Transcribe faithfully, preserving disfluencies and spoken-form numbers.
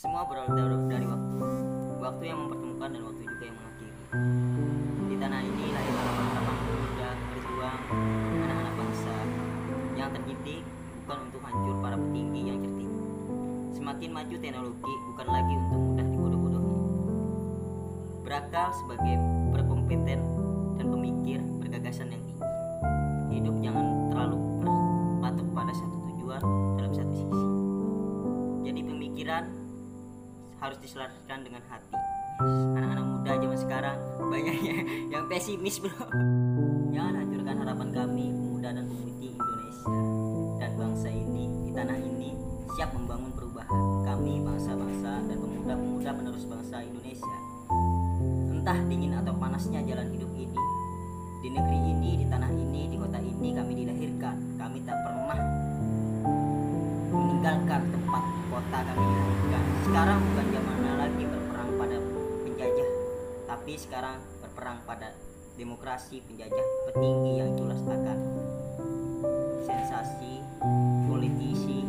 Semua berawal dari waktu, waktu yang mempertemukan dan waktu juga yang mengakhiri. Di tanah ini lahir harapan-harapan pemuda, berjuang, anak-anak bangsa yang terdidik bukan untuk hancur para petinggi yang cerdik. Semakin maju teknologi bukan lagi untuk mudah dibodoh-bodohi. Berakal sebagai berkompeten dan pemikir bergagasan yang tinggi. Hidup jangan terlalu berpatok pada satu tujuan dalam satu sisi. Jadi pemikiran harus diselaraskan dengan hati. Anak-anak muda zaman sekarang banyaknya yang pesimis, bro. Jangan hancurkan harapan kami, pemuda dan pemudi Indonesia dan bangsa ini. Di tanah ini siap membangun perubahan. Kami bangsa-bangsa dan pemuda-pemuda penerus bangsa Indonesia. Entah dingin atau panasnya jalan hidup ini, di negeri ini, di tanah ini, di kota ini kami dilahirkan. Kami tak pernah meninggalkan tempat kota kami dilahirkan. Sekarang bukan zamannya lagi berperang pada penjajah, tapi sekarang berperang pada demokrasi penjajah petinggi yang jelas akan sensasi politisi